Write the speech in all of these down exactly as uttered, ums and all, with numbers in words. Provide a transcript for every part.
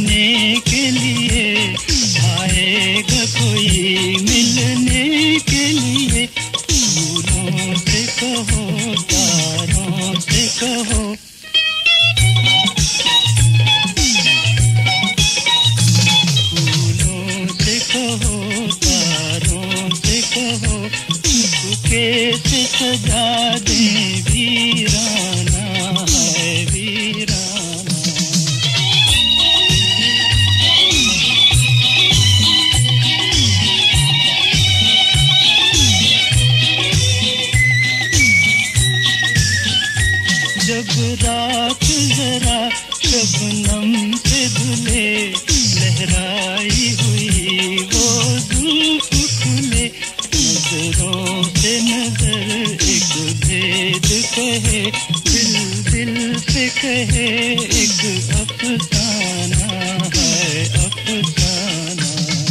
मिलने के लिए, आएगा कोई मिलने के लिए। फूलों से कहो, तारों से कहो, फूलों से कहो, तारों से कहो, चुपके से सजा दे वीराना है वीराना। जब रात जरा शबनम से धुले, लहराई हुई वो धूप खुले, नजरों से नजर एक भेद कहे, दिल दिल से कहे एक अफसाना है अफसाना।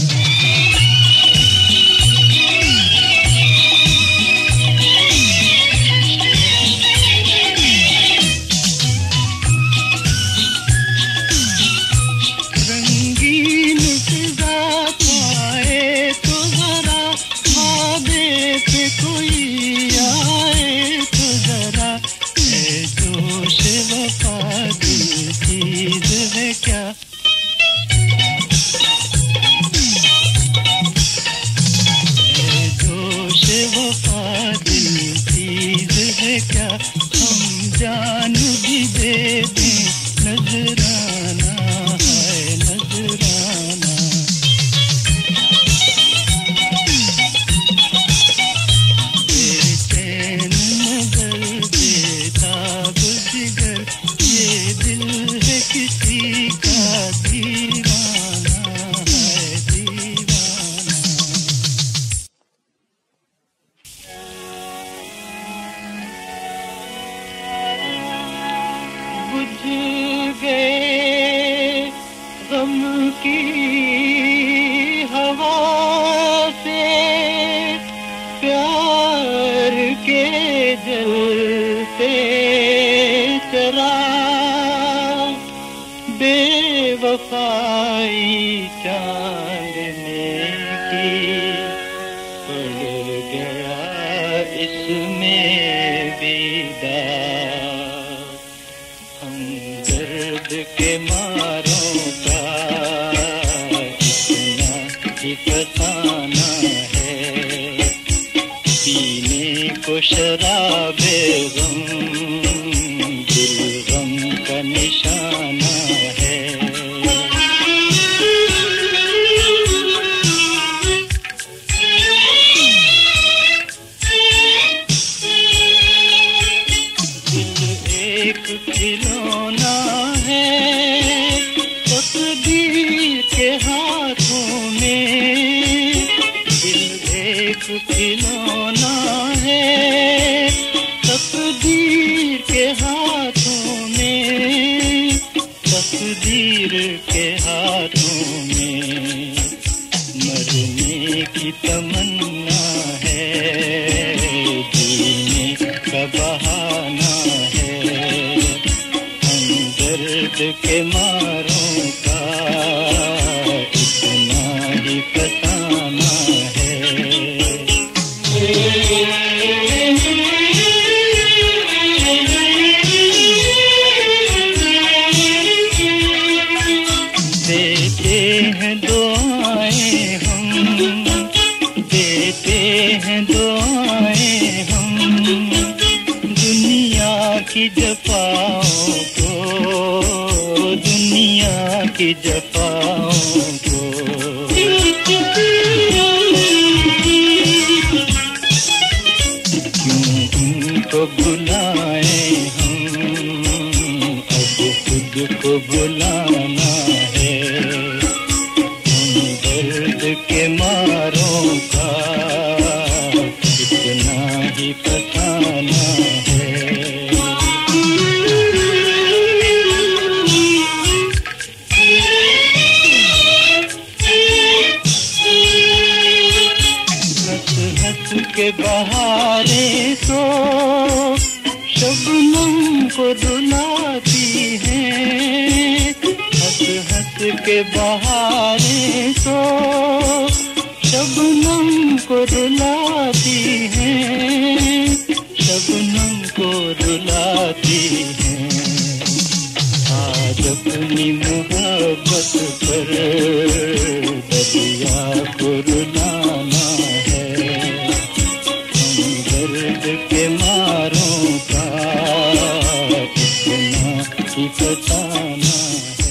रंगीन फिजा पाए तो जरा, भावे पे कोई आए तो जरा, है जोश वफा दिल चीज है क्या। है जोश वफा दिल चीज है क्या, हम जान भी दे दें नजराना है नजराना। बेचैन नजर बेताब जिगर, ये दिल है किसी का दीवाना है दीवाना। बुझ गए गम की हवा से, प्यार के जलते चराग, बेवफाई चांदने की पड़ गया इसमें दीदार। हम दर्द के मारों का इतना ही फसाना है, पीने को शराबे गम दिल गम का निशाना है। एक खिलौना है तकदीर के हाथों में, दिल एक खिलौना है तकदीर के हाथों में, तकदीर के हाथों में। मरने की तमन्ना है, जीने का बहाना है, दर्द के मारों का इतना ही फसाना है। देते हैं दुआएं हम, देते हैं दुआएं हम, दुनिया की जफाओं को, दुनिया की जफाओं को। क्यों उनको बुलाएं हम, अब खुद को बुलाना है। हम दर्द के मारों का इतना ही फसाना है। के बहारें तो शबनम को रुलाती हैं, हंस हंस के बहारे तो शबनम को रुलाती हैं, शबनम को रुलाती हैं। आज अपनी मोहब्बत पर दरिया को रुलाना है, हम दर्द के मारों का इतना ही बताना है।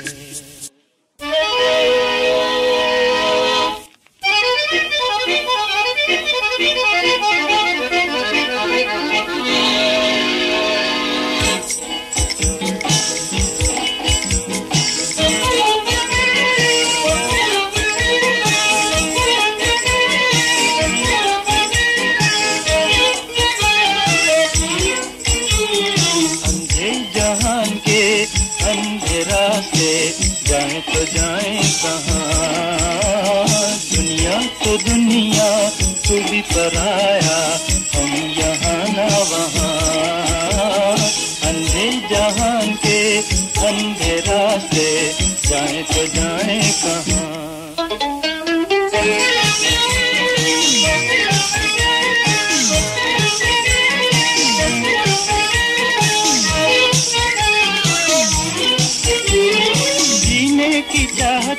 जाए तो जाए कहाँ, दुनिया तो दुनिया तू भी पराया, हम यहाँ ना वहाँ। अंधे जहान के अंधे रास्ते जाए तो जाए कहाँ। की चाहत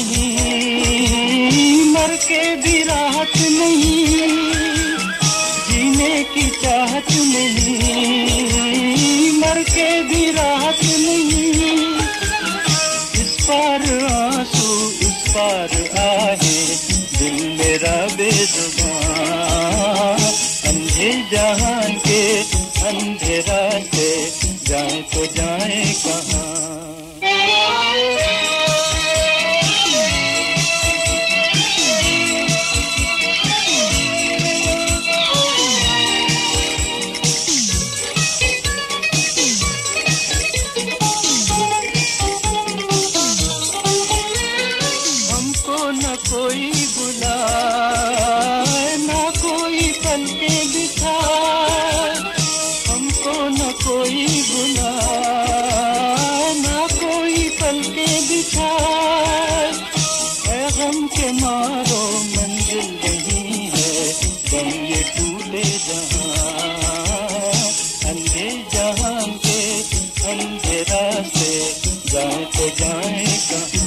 नहीं, मर के भी राहत नहीं, जीने की चाहत नहीं, मर के भी राहत नहीं। इस पार आंसू उस पार आहे, दिल मेरा बेजुबान। अंधे जहान के अंधे रास्ते जाए तो जाए कहाँ। कोई बुलाए ना कोई पलके बिठाए, हमको न कोई बुलाए ना कोई पलके बिठाए। ऐ गम के मारो मंजिल नहीं है, गम ये टूटे जहां। अंधे जहान के अंधे रास्ते जाए तो जाए कहाँ।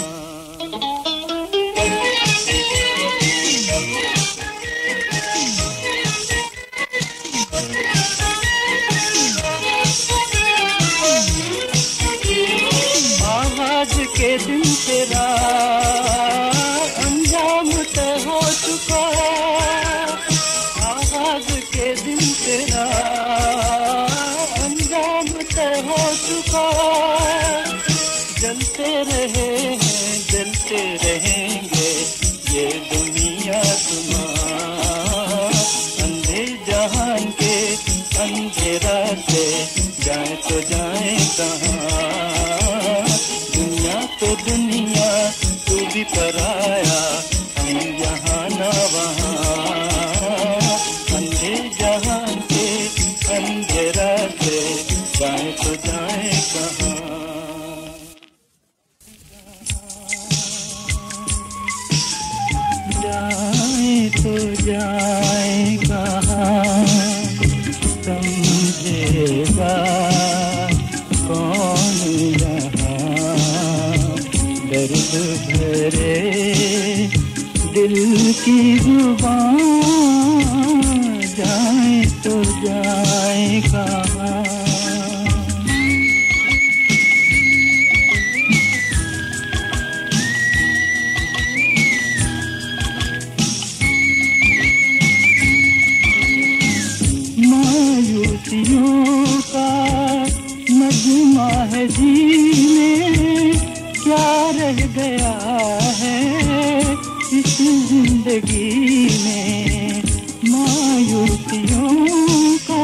के दिन तेरा अंजाम तय हो चुका, आगाज के दिन तेरा अंजाम तय हो चुका। जलते रहे हैं जलते रहेंगे ये दुनिया तुम्हारा। अंधे जहान के अंधे रास्ते जाए तो जाए कहाँ। तो दुनिया तू भी पराया, हम यहाँ ना वहाँ। अंधे जहान के अंधे रास्ते जाए तो जाए कहाँ। जाए तो जाए कहाँ, समझेगा कौन यहाँ। दर्द भरे दिल की जुबान जाए तो जाए कहाँ। मायूसियों का मजमा है जीने, क्या रह गया है इस जिंदगी में। मायूसियों का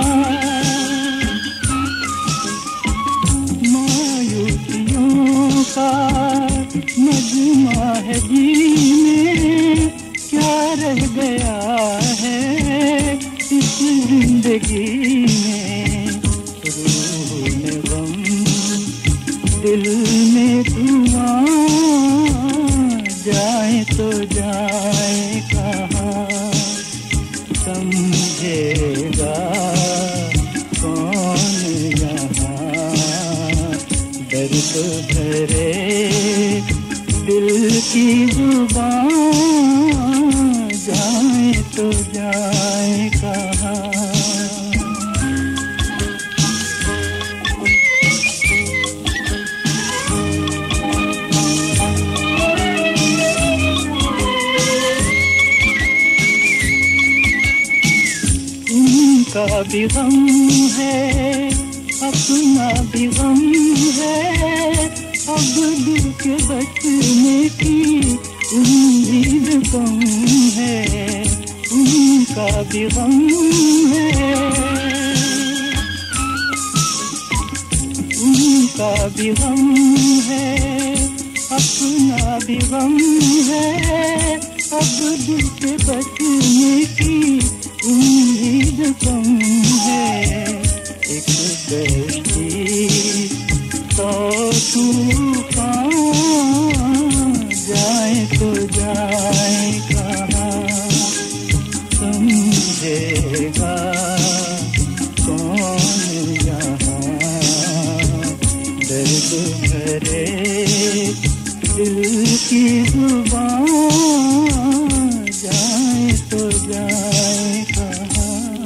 मायूसियों का मजमा है जीने, क्या रह गया है इस जिंदगी में। रूह में गम दिल में धुआं दिल की जुबान जाए तो जाए कहाँ। उनका भी गम है, अपना भी गम है, अब दिल के बचने की उम्मीद कम है। उनका भी गम है, उनका भी गम है, अपना भी गम है, अब दिल के बचने की उम्मीद कम है। एक कश्ती तो तूफान जाए तो जाए कहाँ, समझेगा कौन यहाँ दर्द भरे दिल की जुबान जाए तो जाए कहाँ।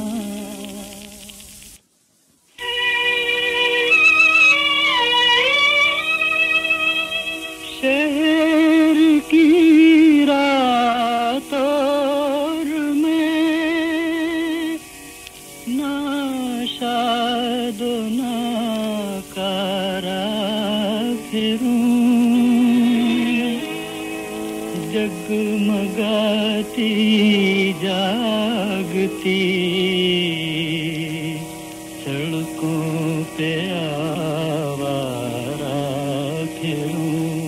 शहर की रातों में ना शाद ना कारा फिरूं, जगमगाती जागती सड़कों पे आवारा फिरूं।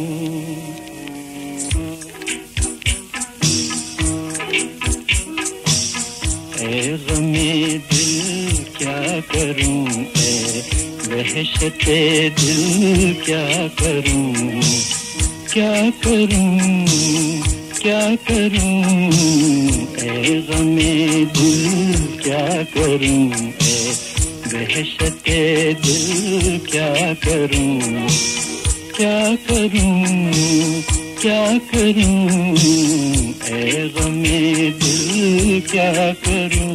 ऐ गमे दिल क्या करूं, ऐ वहशते दिल क्या करूं, क्या करूं क्या करूं, ऐ गमे दिल क्या करूं, ऐ वहशते दिल क्या करूं, क्या करूं क्या करूं, ऐ गमे दिल क्या करूं।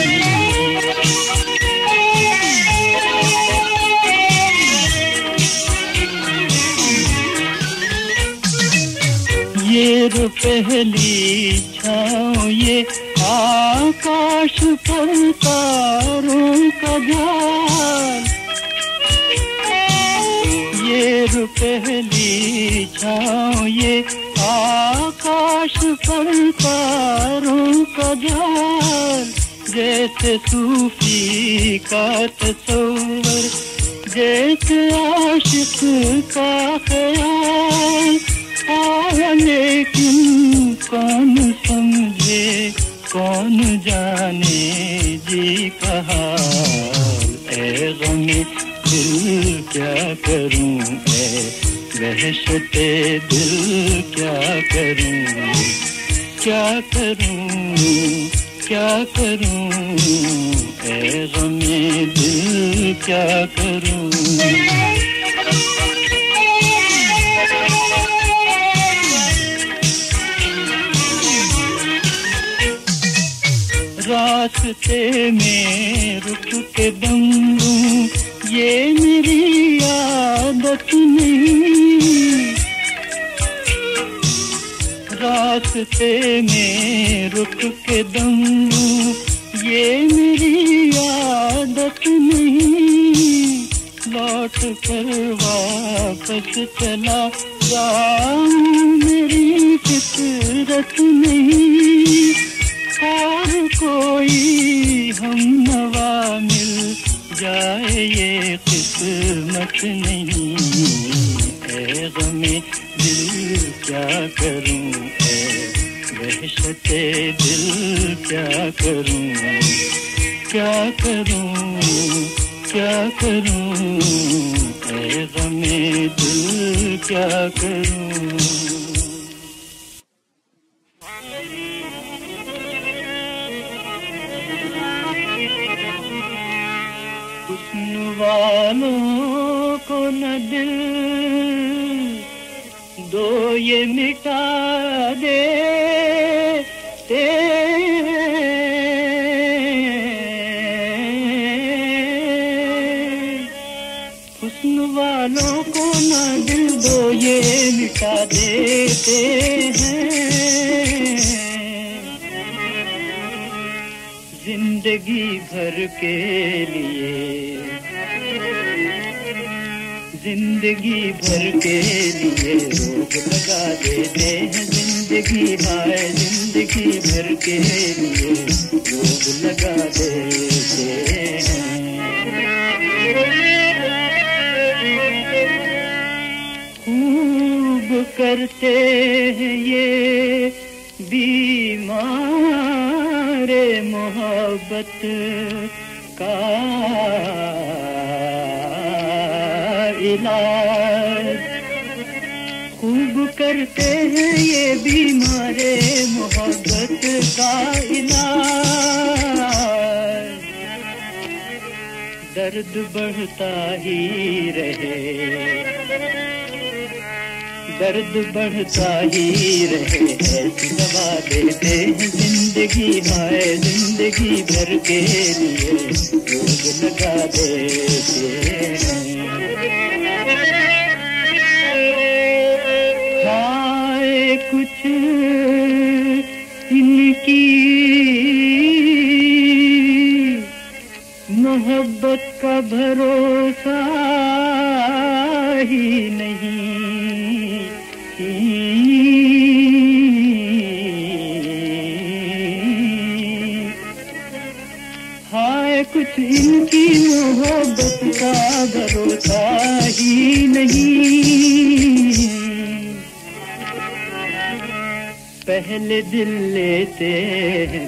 ये रो पहली छाँव, ये आकाश पर तारों का जाल, ये रो पहली छाँव, ये आकाश पर तारों का जाल। जैसे सूफी का तस्वर, जैसे आशिक का ख्याल, आया लेकिन कौन समझे कौन जाने जी का हाल। ऐ गमे दिल क्या करूं, ऐ वहशते दिल क्या करूं, क्या करूं क्या करूं, ऐ गमे दिल क्या करूं। रास्ते में रुक के दम लूं, ये मेरी आदत नहीं। रास्ते में रुक के दम लूं, ये मेरी आदत नहीं। लौट कर वापस चला जाऊं, मेरी फितरत नहीं। और कोई हम नवा मिल जाए ये किस्मत नहीं। ऐ गमे दिल क्या करूं, ऐ वहशते दिल क्या करूं, क्या करूं क्या करूं, ऐ गमे दिल क्या करूं। वालों को न दिल दो, ये मिटा देते हुस्न वालों को ना दिल दो ये मिटा देते हैं। जिंदगी भर के लिए जिंदगी भर के लिए रोग लगा देते हैं। जिंदगी हाय जिंदगी भर के लिए रोग लगा देते हैं। खूब करते हैं ये बीमार मोहब्बत का इलाज। खूब करते हैं ये बीमारे मोहब्बत का इलाज। दर्द बढ़ता ही रहे दर्द बढ़ता ही रहे ऐसी दवा देते हैं। जिंदगी हाय जिंदगी भर के लिए रोग लगा देते हैं। हाय कुछ इनकी मोहब्बत का भरोसा ही नहीं। हाय कुछ इनकी मोहब्बत का भरोसा ही नहीं। पहले दिल लेते हैं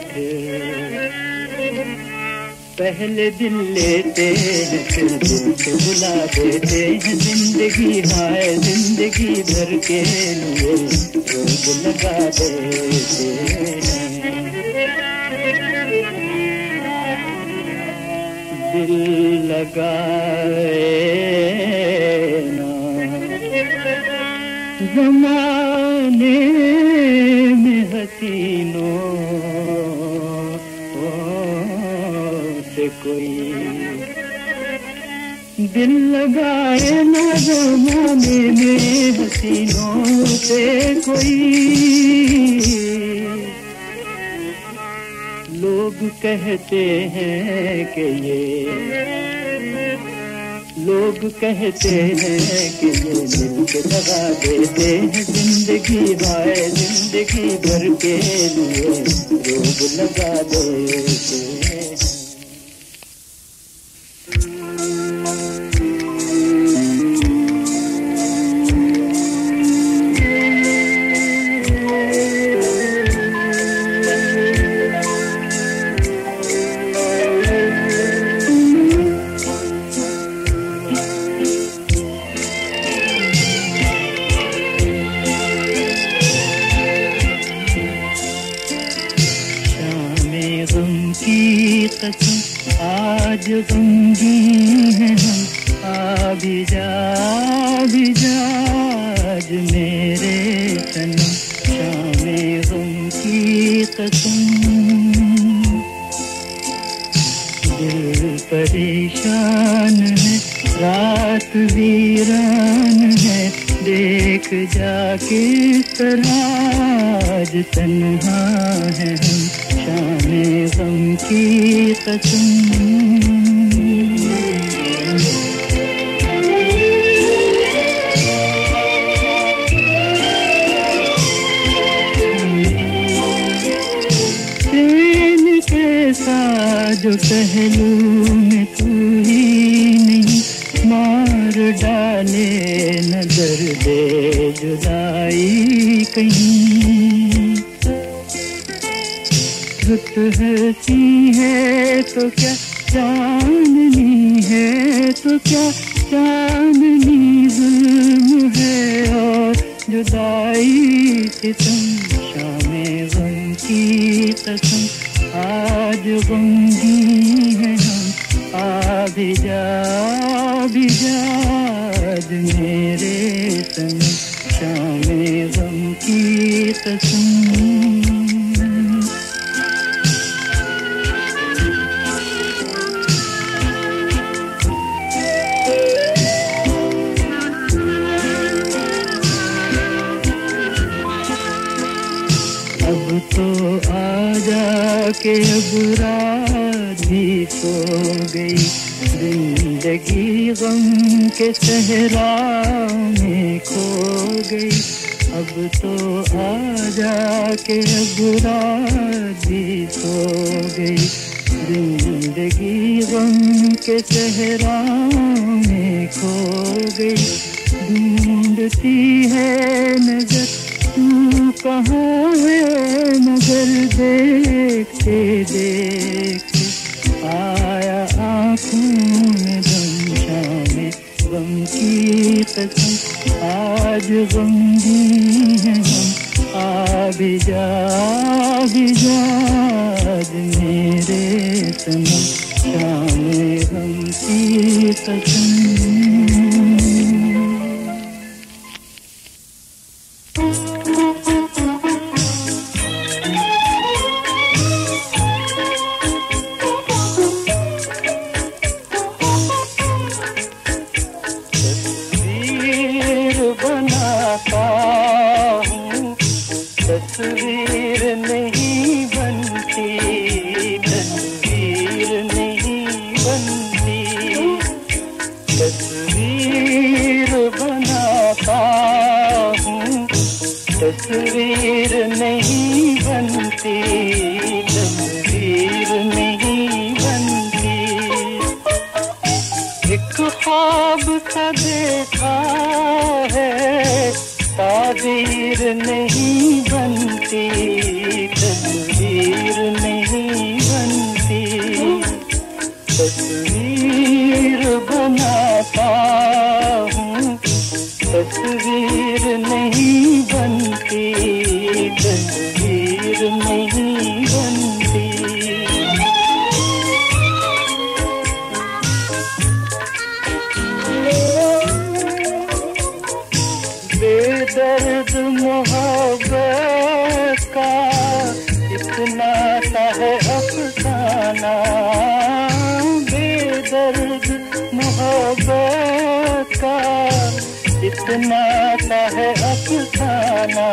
पहले दिल लेते हैं फिर दिल से बुला देते हैं। जिंदगी हाय जिंदगी भर के लिए रोग लगा देते हैं। दिल लगाए ना ज़माने में हसीनों से कोई दिल लगाए ना ज़माने में हसीनों से कोई। लोग कहते हैं कि ये लोग कहते हैं कि ये मिलके लगा देते हैं। जिंदगी हाय जिंदगी भर के लिए रोग लगा देते हैं। आज गमगीन हैं हम आ भी जा भी जा आज मेरे सनम। शामे गम की कसम दिल परेशान है रात वीरान है। देख जा किस तरह आज तन्हा है हम। शामे गम की कसम ट्रेन के साथ जो पहलू में तू ही नहीं मार डाले नजर दे जुदाई कहीं। रुत हसी है तो क्या चांदनी है तो क्या चांदनी जुल्म है और जुदाई सितम। शामे गम की कसम आज गमगीन हैं हम आ भी जा भी जा आज मेरे सनम। शामे गम की कसम। अब तो आजा के अब रात भी सो गई, जिंदगी गम के सहरा में खो गई। अब तो आजा के अब रात भी सो गई, जिंदगी गम के सहरा में खो गई। ढूंढती है नजर तू कहाँ है, मगर देखते देखते आया आँखों में गम, शामे गम की कसम। आज गम दी है हम, आ भी जा भी जा आज मेरे सनम, शामे गम की कसम। तस्वीर नहीं बनती, तस्वीर नहीं बनती, तस्वीर बनाता हूँ, तस्वीर नहीं बनती, तस्वीर नहीं बनती। एक ख्वाब सा देखा है, ताबीर नहीं बनती, तस्वीर नहीं बनती, तस्वीर बनाता हूँ, तस्वीर नहीं बनती, तस्वीर नहीं बनती। बेदर्द मोहब्बत का इतना सा है अफसाना, बेदर्द मोहब्बत का इतना सा है अफसाना।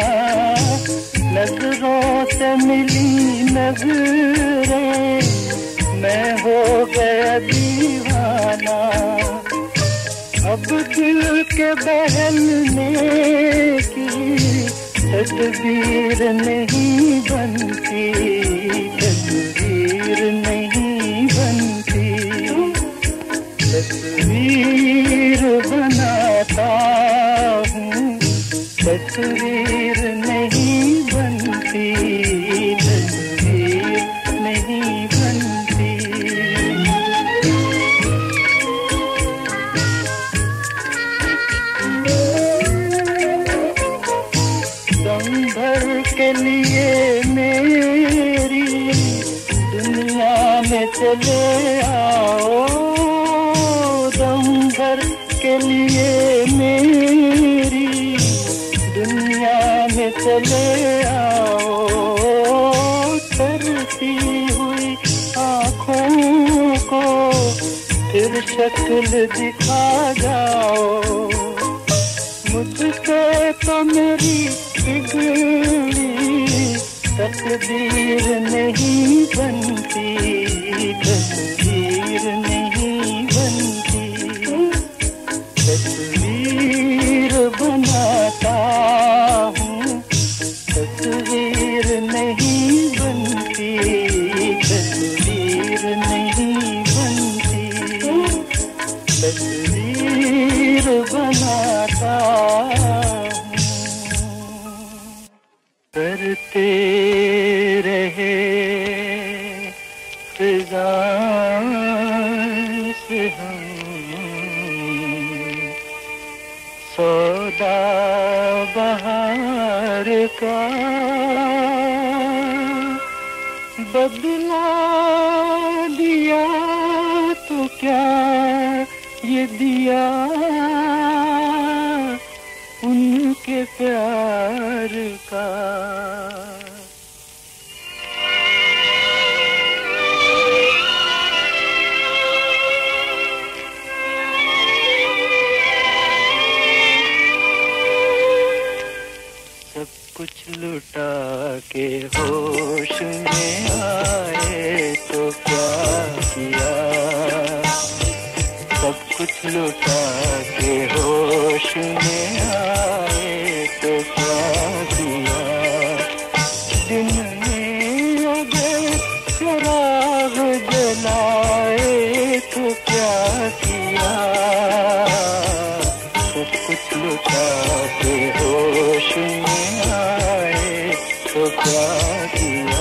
नजरों से मिली नजरें, मैं हो गया दीवाना। अब दिल के बहलने की तस्वीर नहीं बनती, तस्वीर नहीं बनती, तस्वीर बनाता हूँ, तस्वीर नहीं बनती, तस्वीर नहीं बनती। के लिए मेरी दुनिया में चले आओ, दम भर के लिए मेरी दुनिया में चले आओ। तरती हुई आँखों को फिर शक्ल दिखा जाओ, मुझसे तो मेरी बिगड़ी तकदीर नहीं बनती, तस्वीर नहीं बनती, तस्वीर बनाता हूँ, तस्वीर नहीं बनती, तस्वीर नहीं बनती, तस्वीर बनाता करते रहे फिजा से हम सौदा बहार का, बदला दिया तो क्या ये दिया उन के प्यार का। सब कुछ लुटा के होश में आए तो क्या किया, सब कुछ लुटा के होश में आए तो क्या किया। दिन में अगर चिराग जलाए तो क्या किया, सब कुछ लुटा के होश में आए तो क्या किया।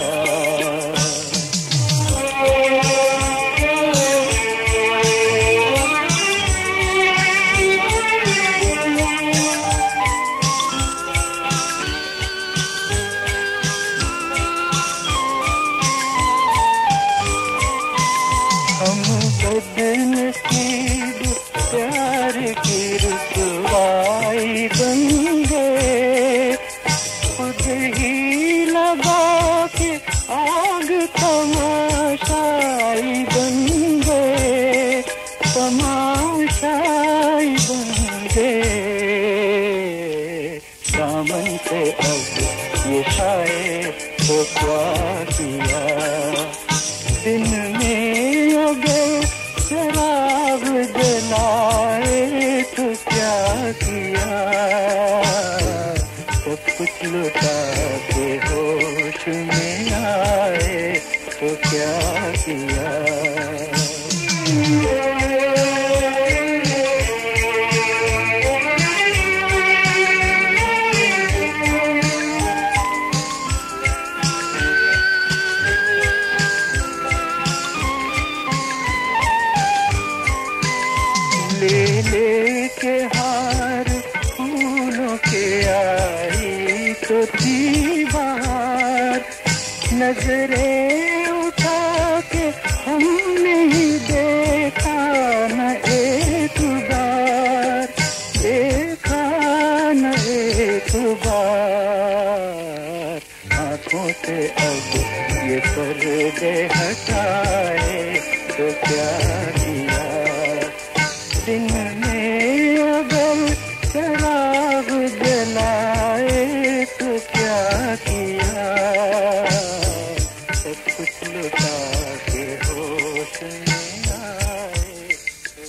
हम बदनसीब प्यार की रुसवाई बन गए, खुद ही लगा के आग तमाशाई बन गए, तमाशाई बन गए। दामन से अब ये साए तो क्या किया, दिन में अगर शराब जलाए तो क्या किया। सब कुछ लुटा के होश में आए तो क्या किया। ले ले के हार फूलों के आई तो थी बाहर, नजरें उठा के हमने ही देखा न एक बार, देखा न एक बार। आँखों से अब ये पर्दे हटाए तो क्या किया। दिन में अगर शराब जलाए तो क्या किया, सब कुछ लुटा के होश में आए तो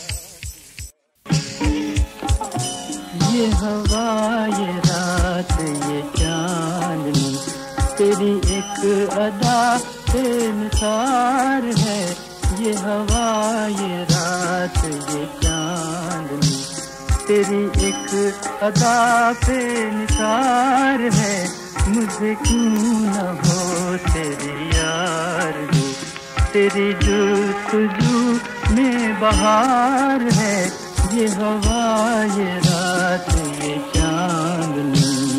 क्या। ये हवा ये रात ये चांदनी तेरी एक अदा बेमिसाल है। ये हवा ये रात ये चांदनी तेरी एक अदा पे निसार है। मुझे क्यों न हो तेरी यारी, तेरी जुस्तजू में बहार है। ये हवा ये रात ये चांदनी।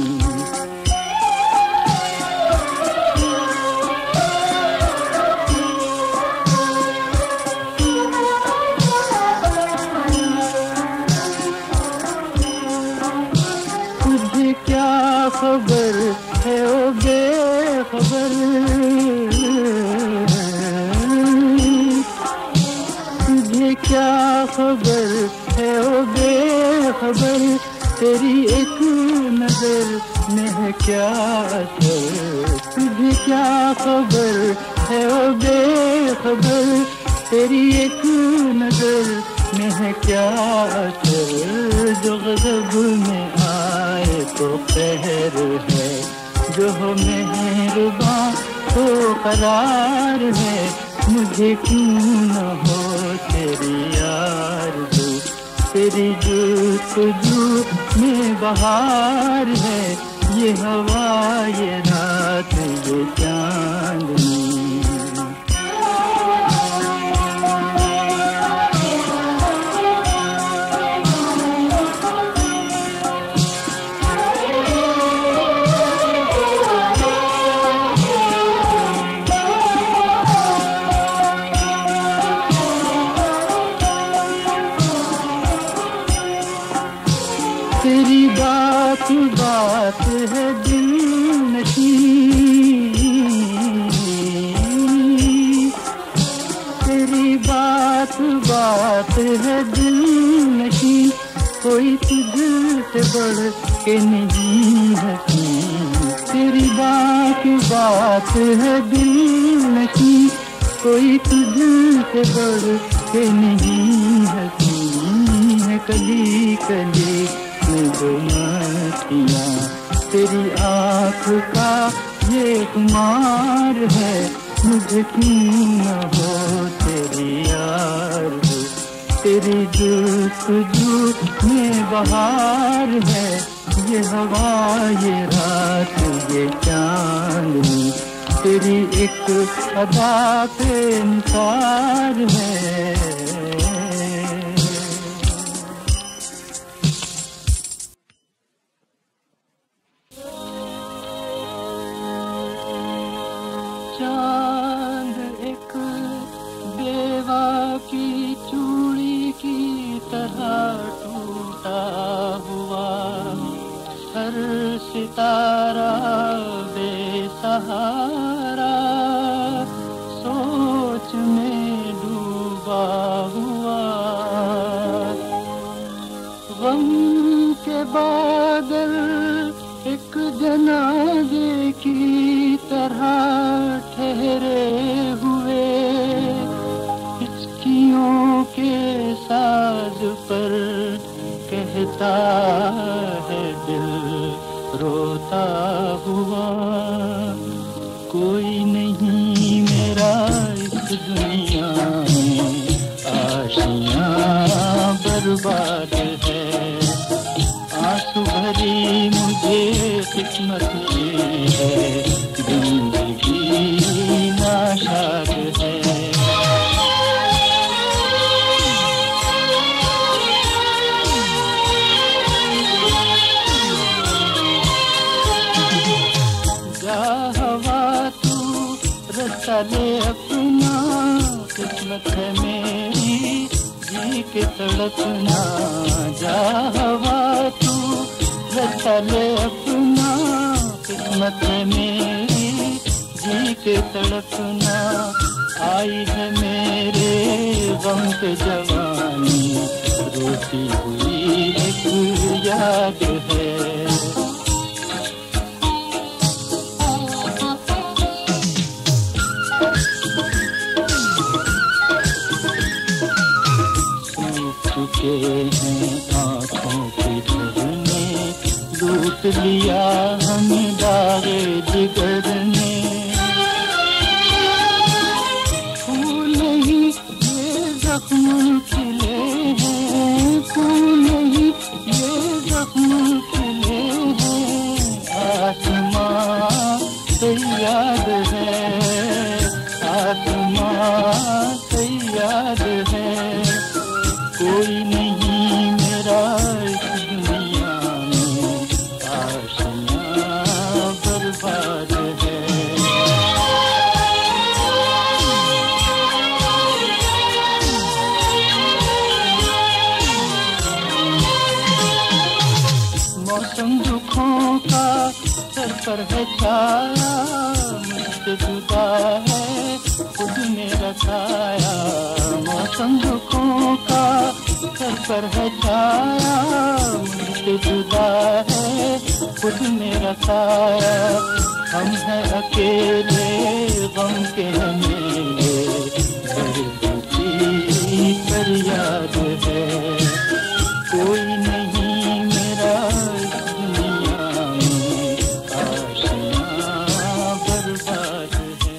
क्या खबर है ओ बेखबर, तुझे क्या खबर है ओ बेखबर, तेरी एक नजर में है क्या असर। तुझे क्या खबर है ओ बेखबर, तेरी एक नजर में है क्या असर। जो गज़ब में आए तो कहर है, जो हो मेहरबां तो करार है। मुझे क्यों न हो तेरी आरज़ू, तेरी जुस्तजू में बहार है। ये हवा ये रात ये चांदनी। तेरी बात बढ़ के नहीं हंसी, तेरी बात बात है दिल नशी, कोई तुझसे बढ़ के नहीं हंसी है। कली कली में दो मस्तियाँ, तेरी आँख का ये खुमार है, मुझे क्यों न हो तेरी यार, तेरी जुस्तजू में बहार है, ये हवा ये रात ये चांदनी, तेरी एक अदा पे निसार है। चांद एक बेवा की चूड़ी की तरह टूटा हुआ, हर सितारा बेसहारा सोच में डूबा हुआ। गम के बादल एक जनाजे की तरह ठहरे हुए, हिचकियों के साज पर कहता है दिल रोता हुआ। कोई नहीं मेरा इस दुनिया में, आशियाँ बर्बाद है, आंसू भरी मुझे किस्मत ये है, जिंदगी नाशाद है। जा हवा तू रास्ता ले अपना, किस्मत है मेरी जी के तड़पना। जा हवा तू रास्ता ले अपना, किस्मत है मेरी जी के तड़पना। आई है मेरे गम पे जवानी, रोती हुई एक याद है। चुके हैं आँखों के झरने, लूट लिया हमें दागे जिगर ने। फूल नहीं ये जख्म खिले हैं, फूल नहीं ये जख्म खिले हैं। आसमां से याद है, आसमां से याद है। कोई नहीं मेरा इस दुनिया में, आशियाँ बर्बाद है। मौसम दुखों का सर पर है छाया, मुझसे जुदा है खुद ने रखाया। मौसम दुखों का सर पर है छाया, मुझसे जुदा है खुद ने रखाया। हम हैं अकेले गम के मेले, दर्द की फरियाद है। कोई नहीं मेरा इस दुनिया में, आशियाँ बर्बाद है।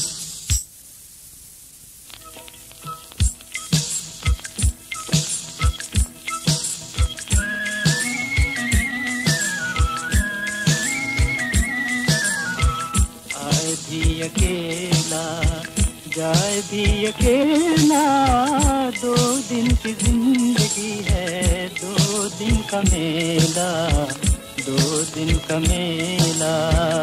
आए भी अकेला जाए भी अकेला, दो दिन की जिंदगी है, दो दिन का मेला, दो दिन का मेला।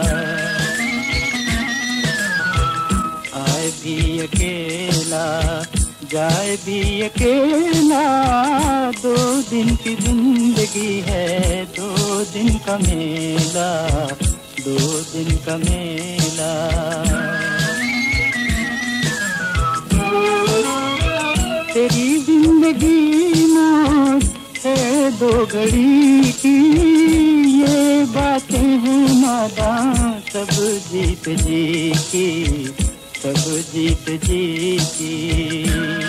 आए भी अकेला जाए भी अकेला, दो दिन की जिंदगी है, दो दिन का मेला, दो दिन का मेला। तेरी जिंदगी मौज है दो घड़ी की ये बातें हैं नादान, सब जीत जी की, सब जीत जी की।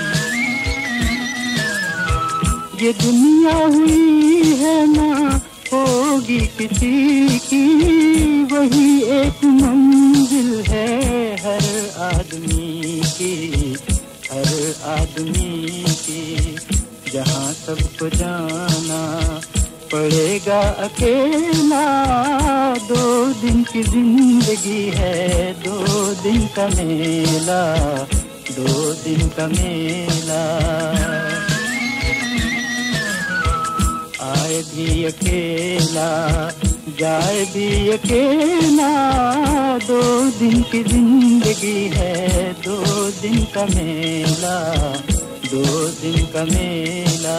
ये दुनिया हुई है ना होगी किसी की, वही एक मंजिल है हर आदमी की, हर आदमी की। जहाँ सबको जाना पड़ेगा अकेला, दो दिन की जिंदगी है, दो दिन का मेला, दो दिन का मेला। आए भी अकेला जाए भी अकेला, दो दिन की जिंदगी है, दो दिन का मेला, दो दिन का मेला।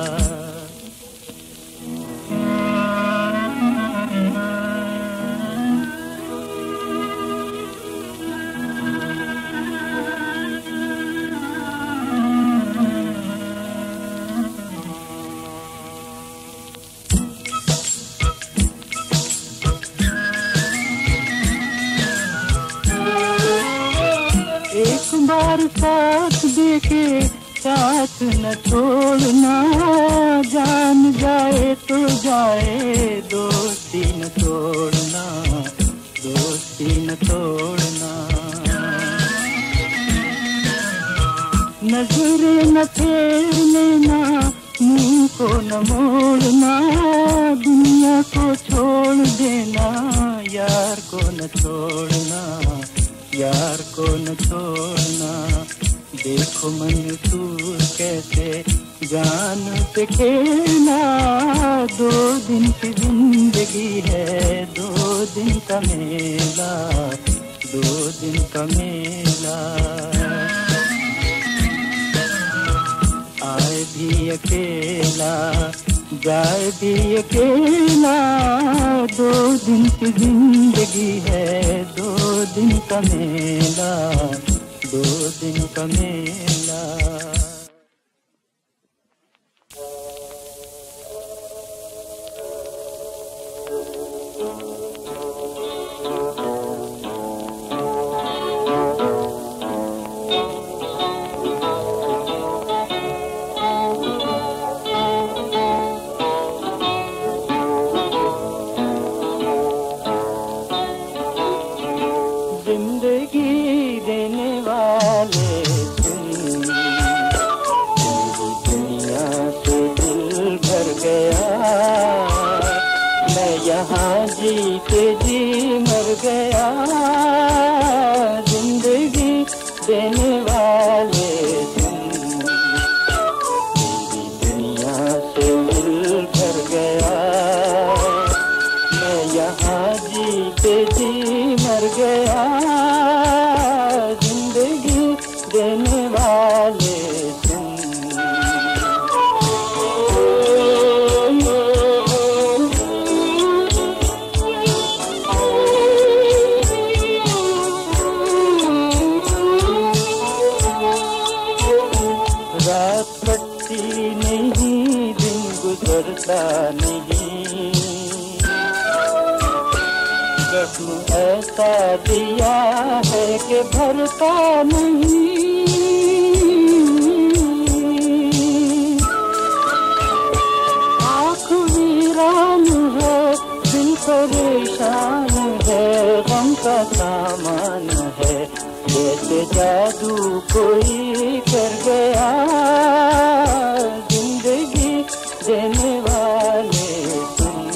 एक बार साथ देके साथ न छोड़ना, जान जाए तो जाए दोस्ती न तोड़ना, दोस्ती न तोड़ना। नजरें न फेर लेना, मुंह को न मोड़ना, दुनिया को छोड़ देना, यार को न छोड़ना, यार को न छोड़ना। देखो मंसूर कैसे जान पे खेला, दो दिन की जिंदगी है, दो दिन का मेला, दो दिन का मेला। आए भी अकेला जाए भी अकेला, दो दिन की जिंदगी है, दो दिन का मेला, दो दिन का मेला। जिंदगी देने वाले तुम, दुनिया से दिल भर गया, मैं यहाँ जी के जी मर गया। जिंदगी देने वाले तुम, दुनिया से दिल भर गया, मैं यहाँ जी के जी मर गया। जिंदगी देने वाले तुम। रात कटती नहीं, दिन गुजरता नहीं, जख्म ऐसा दिया है कि भरता नहीं। आँख वीरान है, दिल परेशान है, गम का सामान है, जैसे जादू कोई कर गया। जिंदगी देने वाले तुम।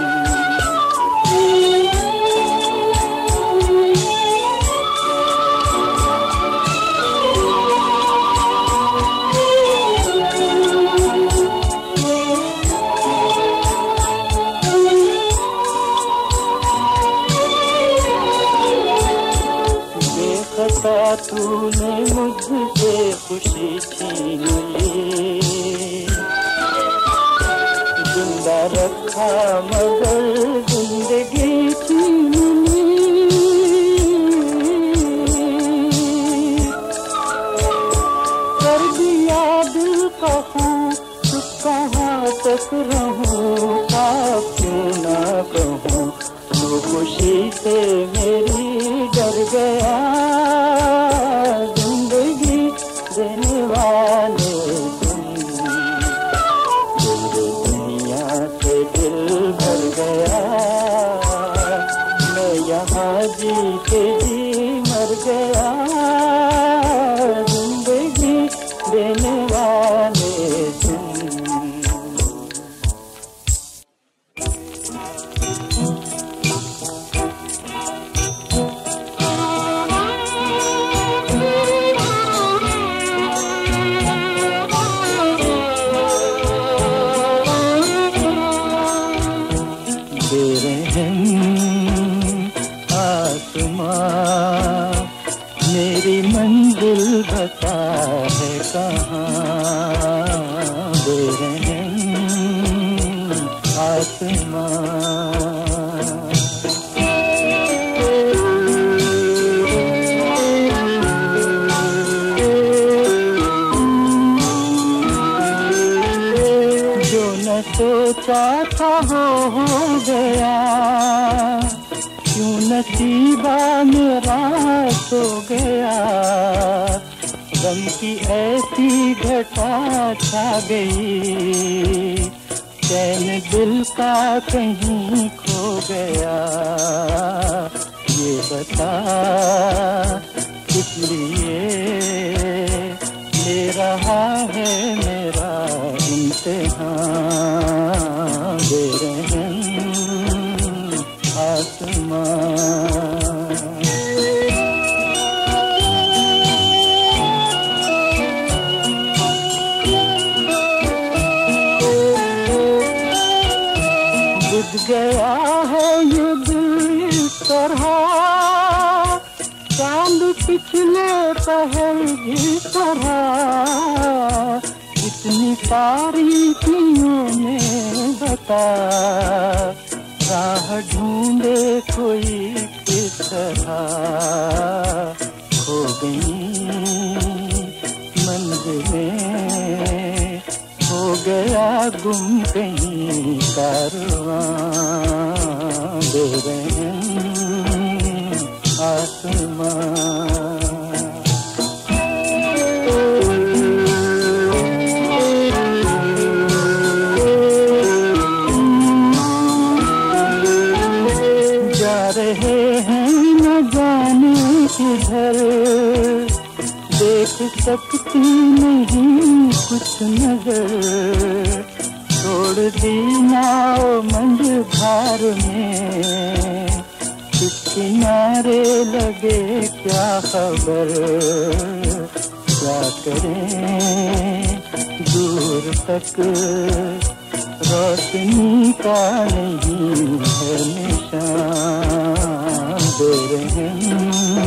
बेखता तूने मुझसे खुशी छीन ली, जिंदा रखा मगर जिंदगी छीन ली। कर दिया दिल का खून, तू कहाँ तक रहूं मेरी डर गया जिंदगी देने वाले तुम, तेरे दुनिया से दिल भर गया, मैं यहाँ जी के जी मर गया, जिंदगी देने वाले तुम। मेरी मंजिल बता है कहाँ, बेरहम आसमां। जो न सोचा था वो हो गया, क्यों नसीबा मेरा सो गया, गम की ऐसी घटा छा गई, चैन दिल का कहीं खो गया, ये बता किस लिए ले रहा है मेरा इम्तिहान, बेरहम आसमां। बुझ गया है ये दिल इस तरह, चांद पिछले पहर की तरह, इतनी तारीकियों में बता, राह ढूंढे कोई किस तरह, खो गई मंजिलें, हो गया गुम कहीं कारवां, बेरहम आसमां। रहे हैं न जाने किधर, देख सकती नहीं कुछ नजर, छोड़ दी नाव मंझधार में, कुछ किनारे लगे क्या खबर, क्या करें दूर तक रोशनी का नहीं है निशान, बेरहम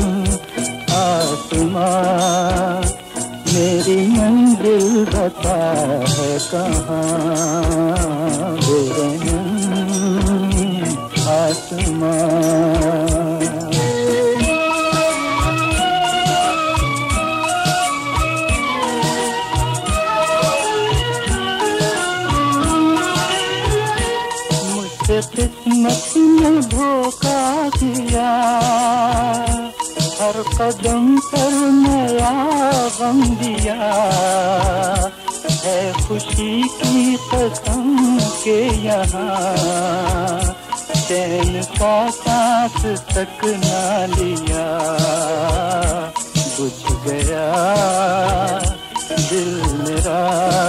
आसमां, मेरी मंजिल बता है कहाँ, बेरहम आसमां। किस्मत ने धोखा दिया, हर कदम पर नया गम दिया, है खुशी की कसम के यहाँ, चैन का सांस तक ना लिया, बुझ गया दिल मेरा,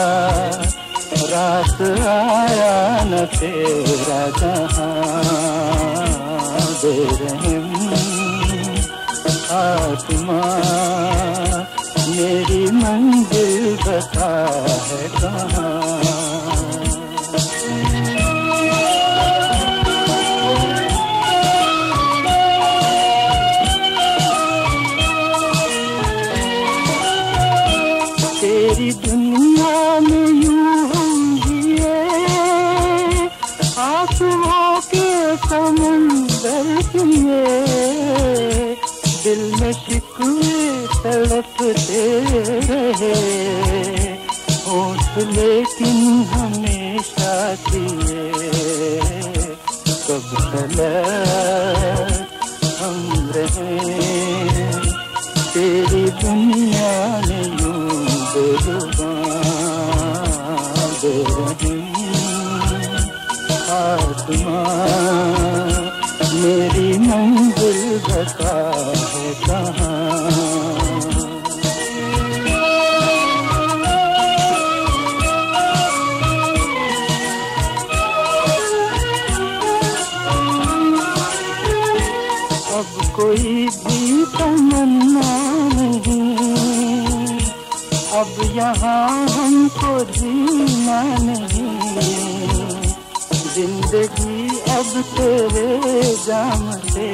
रात आया न तेरा जहाँ, बेरहम आसमां, मेरी मंजिल बता है कहाँ। तेरी दुनिया में यूं हम जिए, आंसुओं के समंदर किए, दिल में शिकवे तड़पते रहे, होठ लेकिन हमेशा दिए, कब तलक हैं तेरी दुनिया ने यूं बेजुबां बेरहम आसमां मेरी मंजिल बता है कहाँ। अब कोई भी तमन्ना नहीं, अब यहाँ हमको जीना नहीं, जिंदगी अब तेरे जाम से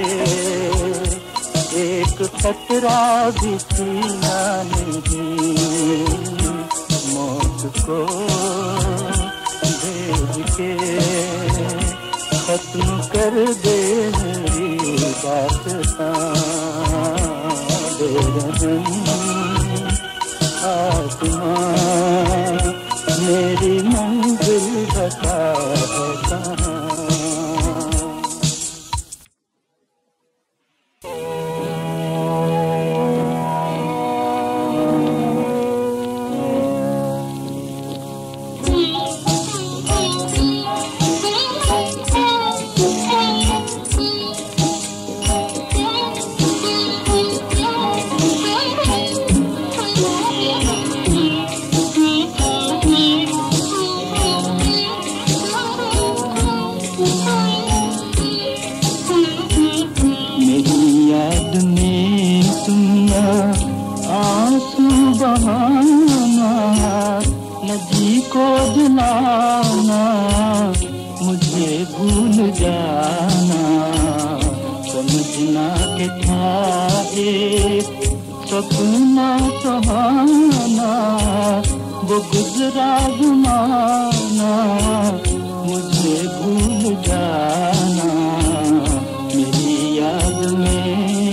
एक खतरा भी पीना नहीं। मौत को भेज के खत्म कर दे मेरी दास्तां बेरहम आसमां मेरी मंजिल बता है कहाँ। नदी को दिलाना मुझे भूल जाना, समझना के था एक सपना सुहाना, वो गुजरा ज़माना मुझे भूल जाना मेरी याद में।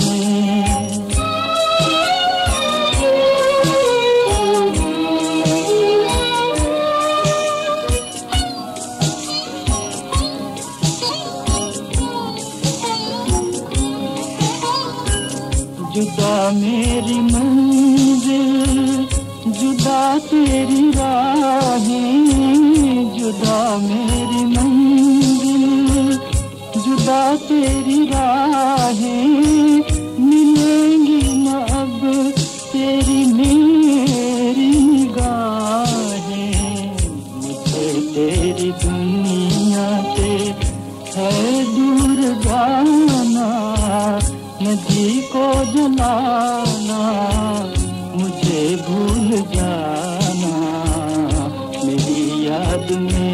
जुदा मेरी मंजिल जुदा तेरी राहें, जुदा मेरी मंजिल जुदा तेरी राहें, मिलेंगी न अब तेरी मेरी निगाहें। मुझे तेरी दुनिया से है दूर जाना, नदी को जलाना मुझे भूल जाना मेरी याद में।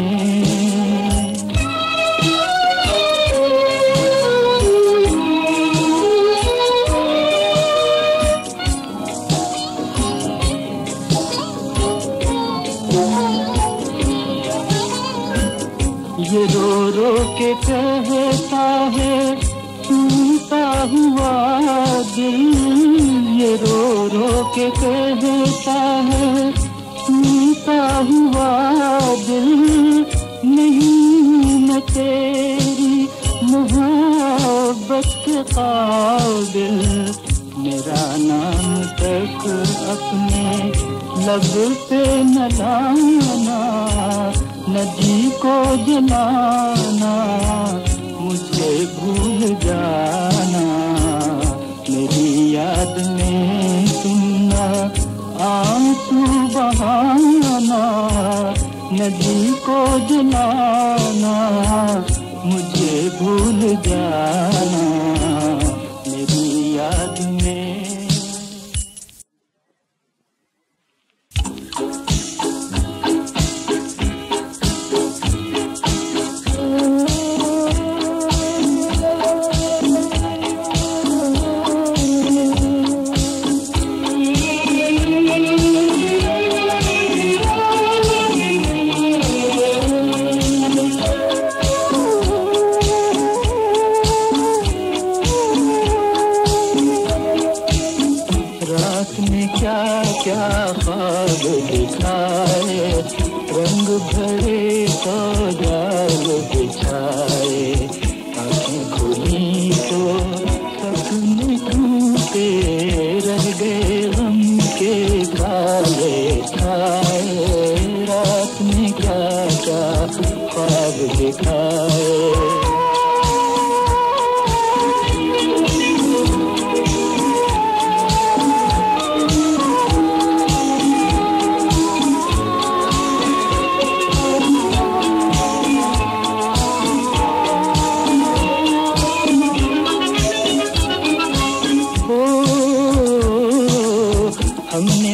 ये रो रो के कहता है टूटा हुआ दिल, ये रो रो के कहता है टूटा हुआ दिल, नहीं न तेरी मोहब्बत के काबिल। मेरा नाम तक अपने लब पे न लाना, नदी को जलाना मुझे भूल जाना मेरी याद में सुनना आंसू बहाना, नदी को जलाना मुझे भूल जाना मेरी याद में। क्या क्या ख्वाब दिखाए, रंग भरे तो जाल बिछाए, आँखें खुली तो सपने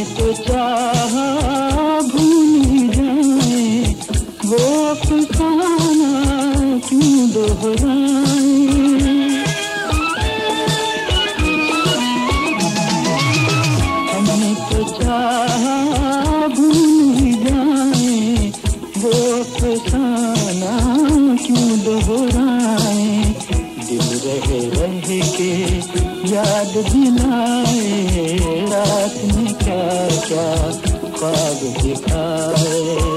तो चाहा भूल जाए वो अफसाना क्यों दोहराए। हमने तो चाहा भूल जाए वो अफसाना क्यों दोहराए। दिल रहे रहे के याद दिलाए रात में क्या क्या ख्वाब दिखाए।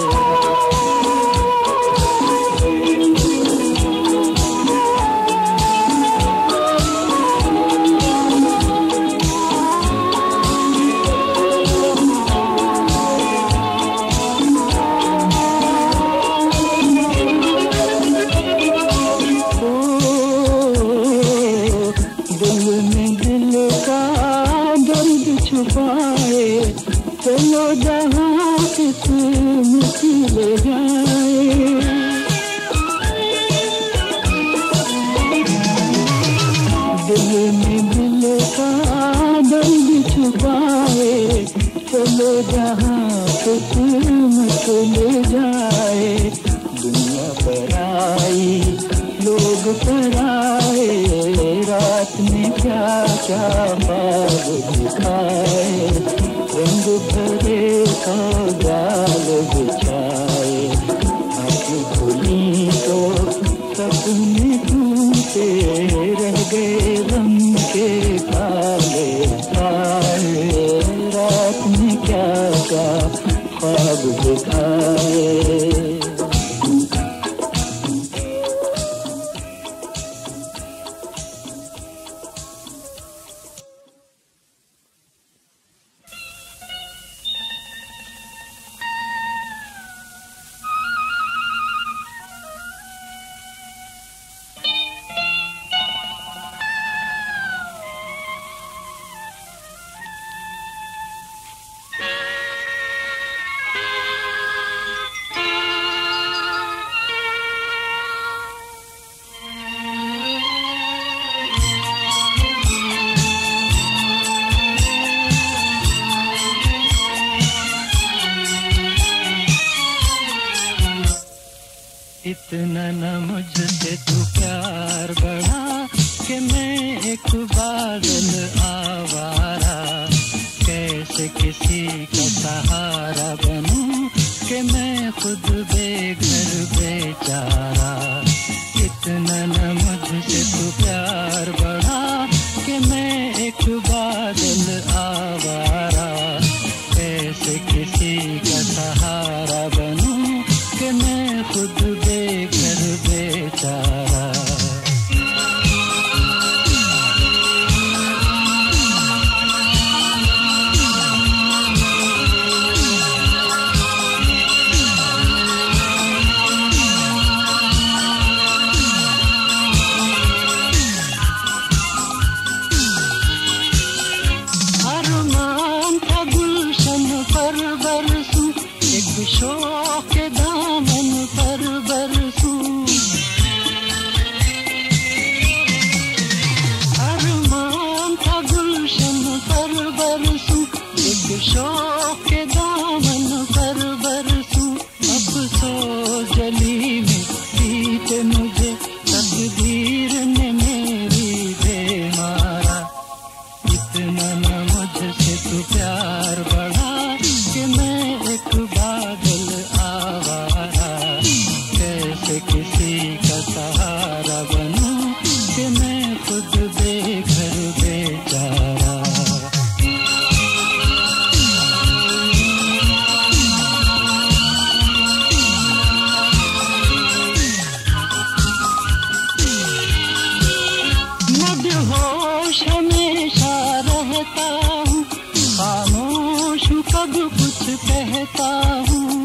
चलो जहाँ किस्मत ले जाए। दिल में दिल का दर्द छुपाए चलो जहाँ किस्मत ले जाए। दुनिया पर आई लोग पर आए रात में क्या क्या ख्वाब दिखाए। रंग भरे जाल बिछाए आँखें खुली तो सपने टूटे रह गए गम के काले काले। रात में क्या क्या ख्वाब दिखाए। इतना न मुझसे तू प्यार बढ़ा कि मैं एक बादल आवारा। कैसे किसी का सहारा बनूं कि मैं खुद बेघर बेचारा। इतना न मुझसे तू प्यार बढ़ा कि मैं एक बादल आवारा। कैसे किसी का सहारा बनूं कि मैं खुद बेघर बेचारा। अरमान था गुलशन पर बरसूं एक शौक के दामन पर बरसूं। अरमान था गुलशन पर बरसूं एक शौक के दामन पर बरसूं। अब तो जली में बीत मुझे तकदीर ने मेरी दे मारा। इतना न मुझसे तू प्यार बढ़ा कि मैं एक बादल आवारा। कैसे किसी का सहारा बनूं कि मैं खुद बेघर बेचारा। मदहोश हमेशा रहता हूँ खामोश कब कुछ कहता हूँ।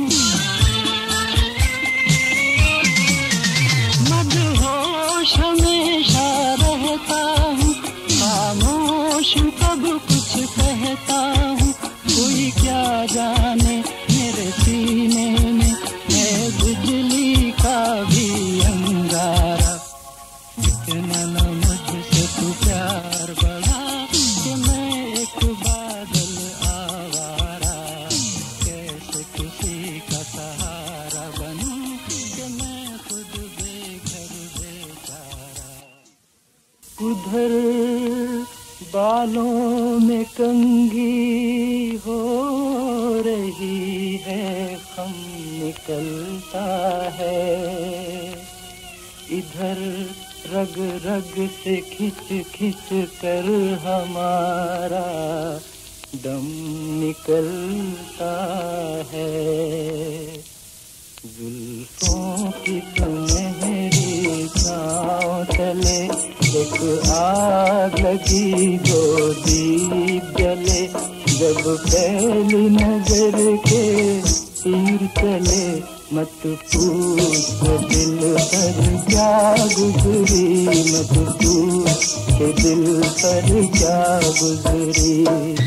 मदहोश हमेशा रहता हूँ खामोश कब कुछ कहता हूँ। कोई क्या जाने मेरे सीने में है बिजली का भी अंगारा। इतना न मुझसे तू प्यार बढ़ा कि मैं एक बादल आवारा। बालों में कंघी हो रही है, खम निकलता है। इधर रग रग से खिंच खिंच कर हमारा दम निकलता है। जुल्फों की सुनहरी छाँव तले एक आग लगी, दो दीप जले। जब पहली नजर के तीर चले, मत पूछ दिल पर क्या गुजरी, मत पूछ दिल पर क्या गुजरी।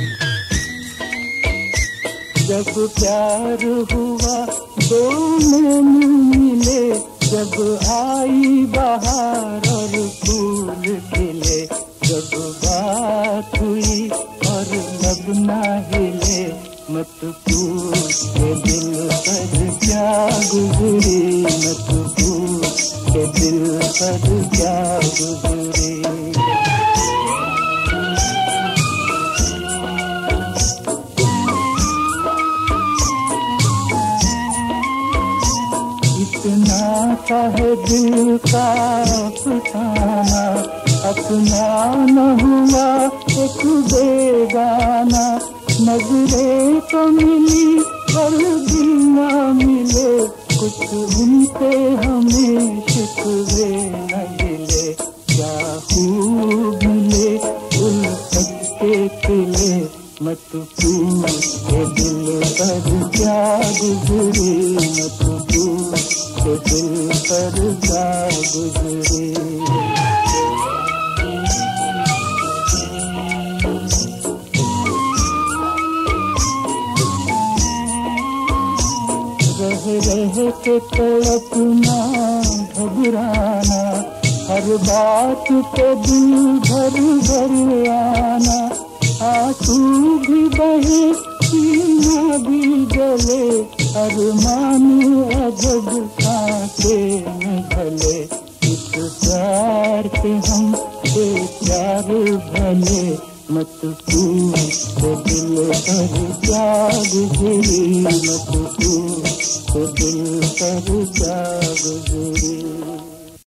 जब प्यार हुआ दोनों मिले, जब आई बहार और फूल खिले। जब बात हुई और लब ना हिले, मत पूछ दिल पर क्या गुजरी, मत पूछ दिल पर क्या गुजरी। इतना सा है दिल का फसाना, अपना न हुआ एक बेगाना। नजरें तो मिली पर दिल न मिले, कुछ उनसे हमें शिकवे न गिले। क्या खूब मिले उल्फत के खिले, मत पूछ दिल पर क्या गुजरी, मत पूछ दिल पर क्या गुजरी। रह रह के तड़पना घबराना, हर बात पे दिल भर भर आना। आंसू भी बहे सीना भी जले, अरमान अजब सांसे में ढले। इस प्यार पे हम बेचार भले, मत पूछ दिल पर क्या गुजरी, मत पूछ दिल पर क्या गुजरी।